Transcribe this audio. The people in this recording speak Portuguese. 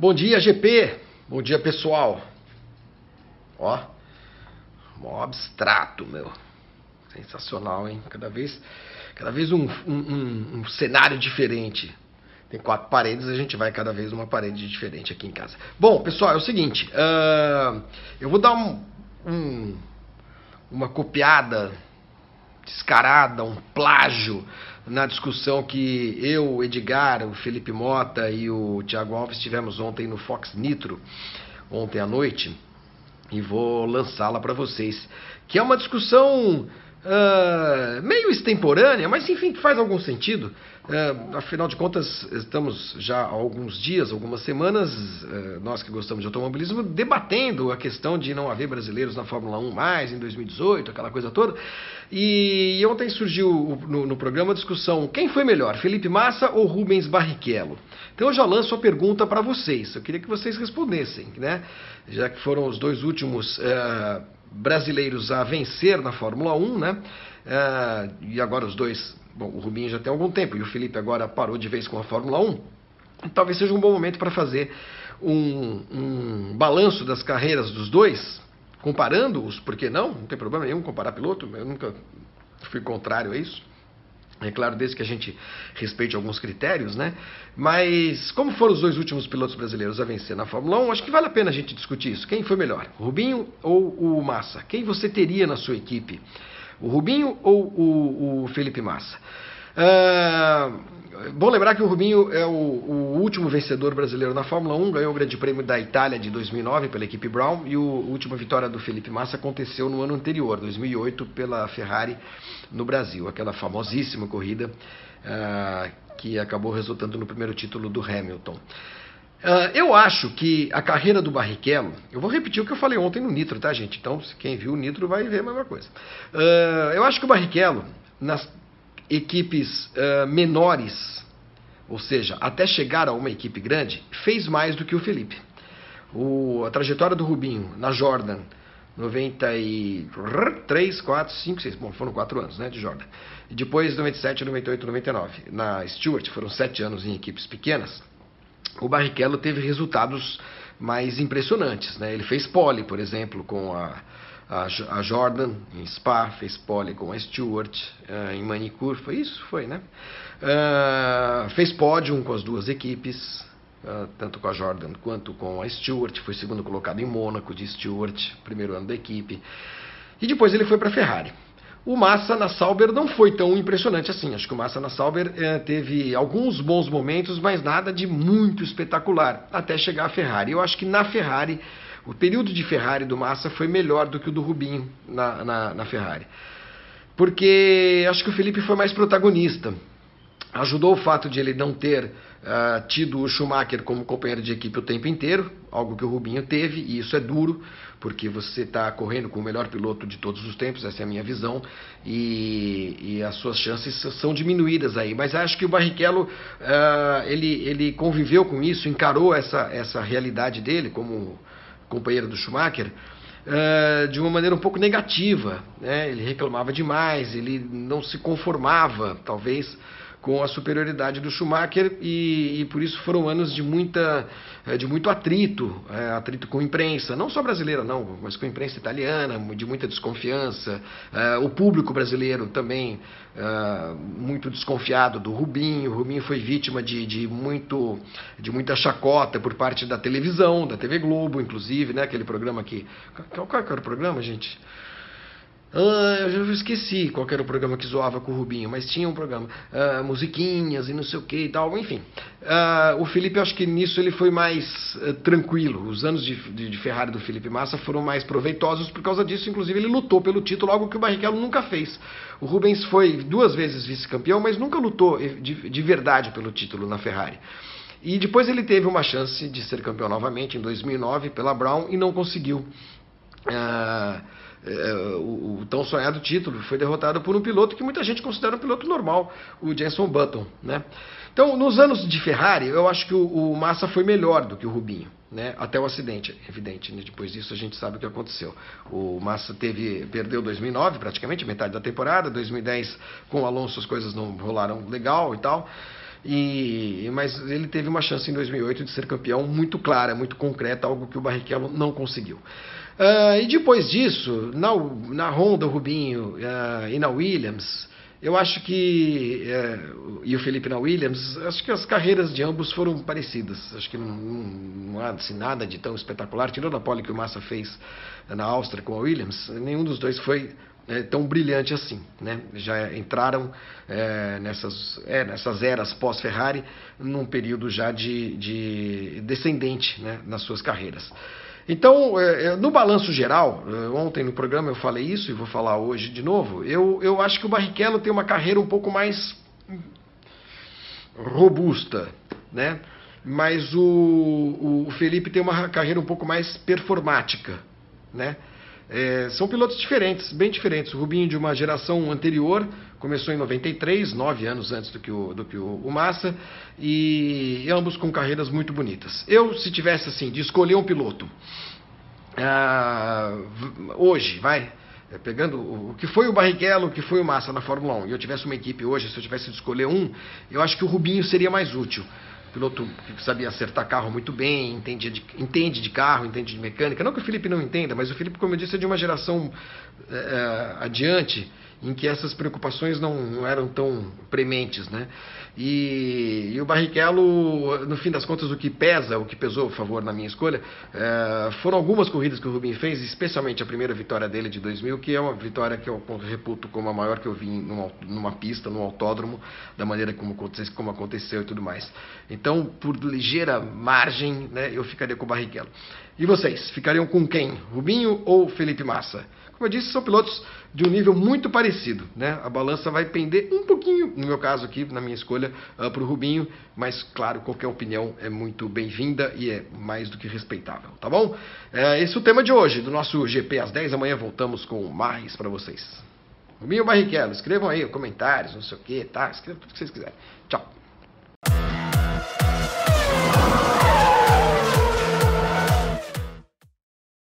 Bom dia, GP. Bom dia, pessoal. Ó, mó abstrato, meu. Sensacional, hein? Cada vez um cenário diferente. Tem 4 paredes, a gente vai cada vez uma parede diferente aqui em casa. Bom, pessoal, é o seguinte. Eu vou dar uma copiada descarada, um plágio na discussão que eu, o Edgar, o Felipe Mota e o Thiago Alves tivemos ontem no Fox Nitro, ontem à noite, e vou lançá-la para vocês, que é uma discussão meio extemporânea, mas enfim, que faz algum sentido. Afinal de contas, estamos já há alguns dias, algumas semanas, nós que gostamos de automobilismo, debatendo a questão de não haver brasileiros na Fórmula 1 mais em 2018, aquela coisa toda. E ontem surgiu no programa a discussão: quem foi melhor, Felipe Massa ou Rubens Barrichello? Então eu já lanço a pergunta para vocês, eu queria que vocês respondessem, né? Já que foram os dois últimos brasileiros a vencer na Fórmula 1, né? E agora os dois, bom, o Rubinho já tem algum tempo e o Felipe agora parou de vez com a Fórmula 1. Talvez seja um bom momento para fazer um balanço das carreiras dos dois, comparando-os, por que não? Não tem problema nenhum comparar piloto, eu nunca fui contrário a isso. É claro, desde que a gente respeite alguns critérios, né? Mas como foram os dois últimos pilotos brasileiros a vencer na Fórmula 1, acho que vale a pena a gente discutir isso. Quem foi melhor, o Rubinho ou o Massa? Quem você teria na sua equipe? O Rubinho ou o Felipe Massa? Bom lembrar que o Rubinho é o último vencedor brasileiro na Fórmula 1, ganhou o Grande Prêmio da Itália de 2009 pela equipe Brown, e a última vitória do Felipe Massa aconteceu no ano anterior, 2008, pela Ferrari no Brasil, aquela famosíssima corrida que acabou resultando no primeiro título do Hamilton. Eu acho que a carreira do Barrichello, eu vou repetir o que eu falei ontem no Nitro, tá, gente? Então, quem viu o Nitro vai ver a mesma coisa. Eu acho que o Barrichello, nas equipes menores, ou seja, até chegar a uma equipe grande, fez mais do que o Felipe. A trajetória do Rubinho na Jordan, 93, 4, 5, 6, bom, foram 4 anos, né, de Jordan. E depois 97, 98, 99, na Stewart, foram 7 anos em equipes pequenas. O Barrichello teve resultados mais impressionantes, né? Ele fez pole, por exemplo, com a Jordan em Spa, fez pole com a Stewart em Manicure, foi isso? Foi, né? Fez pódio com as duas equipes, tanto com a Jordan quanto com a Stewart, foi segundo colocado em Mônaco de Stewart, primeiro ano da equipe, e depois ele foi para a Ferrari. O Massa na Sauber não foi tão impressionante assim. Acho que o Massa na Sauber teve alguns bons momentos, mas nada de muito espetacular, até chegar à Ferrari. Eu acho que na Ferrari, o período de Ferrari do Massa foi melhor do que o do Rubinho na Ferrari. Porque acho que o Felipe foi mais protagonista. Ajudou o fato de ele não ter tido o Schumacher como companheiro de equipe o tempo inteiro, algo que o Rubinho teve, e isso é duro, porque você está correndo com o melhor piloto de todos os tempos, essa é a minha visão, e as suas chances são diminuídas aí. Mas acho que o Barrichello, ele conviveu com isso, encarou essa realidade dele como companheiro do Schumacher, de uma maneira um pouco negativa, né? Ele reclamava demais, ele não se conformava, talvez, com a superioridade do Schumacher, e por isso foram anos de muito atrito, atrito com a imprensa, não só brasileira não, mas com a imprensa italiana, de muita desconfiança, o público brasileiro também muito desconfiado do Rubinho. O Rubinho foi vítima de muita chacota por parte da televisão, da TV Globo, inclusive, né, aquele programa que... Qual era o programa, gente? Eu já esqueci qual era o programa que zoava com o Rubinho, mas tinha um programa, musiquinhas e não sei o que e tal, enfim. O Felipe, eu acho que nisso ele foi mais tranquilo. Os anos de Ferrari do Felipe Massa foram mais proveitosos por causa disso. Inclusive ele lutou pelo título, algo que o Barrichello nunca fez. O Rubens foi 2 vezes vice-campeão, mas nunca lutou de verdade pelo título na Ferrari. E depois ele teve uma chance de ser campeão novamente em 2009 pela Brown e não conseguiu. O tão sonhado título, foi derrotado por um piloto que muita gente considera um piloto normal, o Jenson Button, né? Então, nos anos de Ferrari, eu acho que o Massa foi melhor do que o Rubinho, né? Até o acidente, evidente, né? Depois disso a gente sabe o que aconteceu. O Massa perdeu 2009, praticamente metade da temporada. 2010 com o Alonso as coisas não rolaram legal e tal. Mas ele teve uma chance em 2008 de ser campeão muito clara, muito concreta, algo que o Barrichello não conseguiu. E depois disso, na Honda, o Rubinho e na Williams, eu acho que, e o Felipe na Williams, acho que as carreiras de ambos foram parecidas. Acho que não há assim, nada de tão espetacular. Tirando a pole que o Massa fez na Áustria com a Williams, nenhum dos dois foi tão brilhante assim, né? Já entraram nessas eras pós-Ferrari num período já de descendente, né, nas suas carreiras. Então, no balanço geral, ontem no programa eu falei isso e vou falar hoje de novo, eu acho que o Barrichello tem uma carreira um pouco mais robusta, né? Mas o Felipe tem uma carreira um pouco mais performática, né? São pilotos diferentes, bem diferentes. O Rubinho de uma geração anterior, começou em 93, 9 anos antes do que o Massa, e ambos com carreiras muito bonitas. Eu, se tivesse assim, de escolher um piloto, hoje, pegando o que foi o Barrichello, o que foi o Massa na Fórmula 1, e eu tivesse uma equipe hoje, se eu tivesse de escolher um, eu acho que o Rubinho seria mais útil. Piloto que sabia acertar carro muito bem, entende de carro, entende de mecânica. Não que o Felipe não entenda, mas o Felipe, como eu disse, é de uma geração adiante, em que essas preocupações não eram tão prementes, né? E o Barrichello, no fim das contas, o que pesou a favor na minha escolha, foram algumas corridas que o Rubinho fez, especialmente a primeira vitória dele de 2000, que é uma vitória que eu reputo como a maior que eu vi numa pista, num autódromo, da maneira como aconteceu e tudo mais. Então, por ligeira margem, né, eu ficaria com o Barrichello. E vocês, ficariam com quem? Rubinho ou Felipe Massa? Como eu disse, são pilotos de um nível muito parecido, né? A balança vai pender um pouquinho, no meu caso aqui, na minha escolha, para o Rubinho, mas claro, qualquer opinião é muito bem-vinda e é mais do que respeitável, tá bom? Esse é o tema de hoje, do nosso GP às 10 da manhã, voltamos com mais para vocês. Rubinho ou Barrichello, escrevam aí comentários, não sei o que, tá? Escrevam tudo que vocês quiserem. Tchau.